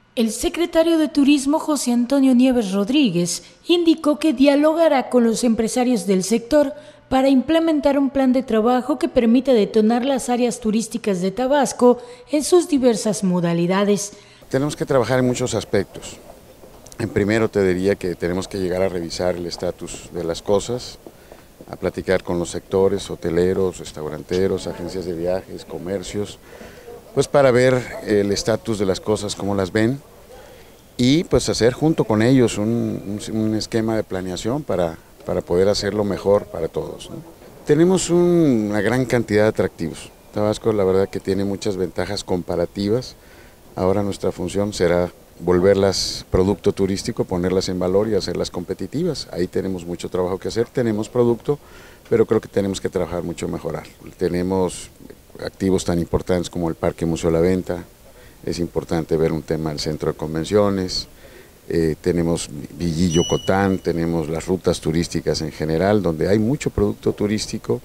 El secretario de Turismo, José Antonio Nieves Rodríguez, indicó que dialogará con los empresarios del sector para implementar un plan de trabajo que permita detonar las áreas turísticas de Tabasco en sus diversas modalidades. Tenemos que trabajar en muchos aspectos. En primero te diría que tenemos que llegar a revisar el estatus de las cosas, a platicar con los sectores, hoteleros, restauranteros, agencias de viajes, comercios, pues para ver el estatus de las cosas, cómo las ven, y pues hacer junto con ellos un esquema de planeación para poder hacerlo mejor para todos, ¿no? Tenemos una gran cantidad de atractivos. Tabasco la verdad que tiene muchas ventajas comparativas. Ahora nuestra función será volverlas producto turístico, ponerlas en valor y hacerlas competitivas. Ahí tenemos mucho trabajo que hacer, tenemos producto, pero creo que tenemos que trabajar mucho en mejorar. Tenemos activos tan importantes como el Parque Museo La Venta, es importante ver un tema del centro de convenciones, tenemos Villillo Cotán, tenemos las rutas turísticas en general, donde hay mucho producto turístico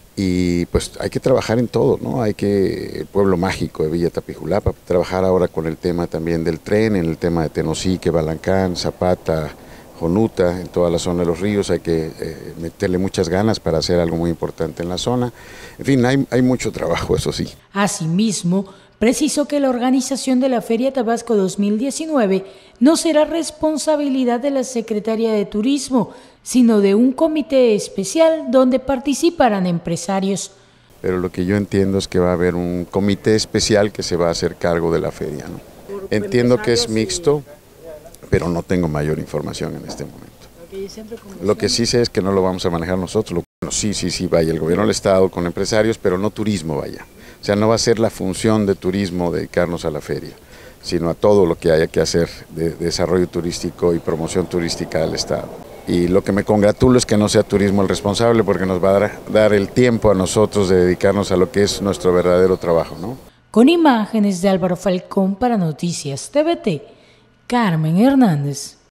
y pues hay que trabajar en todo, ¿no? Hay que, el pueblo mágico de Villa Tapijulapa, trabajar ahora con el tema también del tren, en el tema de Tenosique, Balancán, Zapata, Jonuta, en toda la zona de los ríos, hay que meterle muchas ganas para hacer algo muy importante en la zona. En fin, hay mucho trabajo, eso sí. Asimismo, precisó que la organización de la Feria Tabasco 2019 no será responsabilidad de la Secretaría de Turismo, sino de un comité especial donde participarán empresarios. Pero lo que yo entiendo es que va a haber un comité especial que se va a hacer cargo de la feria, ¿no? Entiendo que es mixto, pero no tengo mayor información en este momento. Lo que sí sé es que no lo vamos a manejar nosotros. Bueno, sí, vaya el gobierno del estado con empresarios, pero no turismo, vaya. O sea, no va a ser la función de turismo dedicarnos a la feria, sino a todo lo que haya que hacer de desarrollo turístico y promoción turística del estado. Y lo que me congratulo es que no sea turismo el responsable, porque nos va a dar el tiempo a nosotros de dedicarnos a lo que es nuestro verdadero trabajo, ¿no? Con imágenes de Álvaro Falcón para Noticias TVT, Carmen Hernández.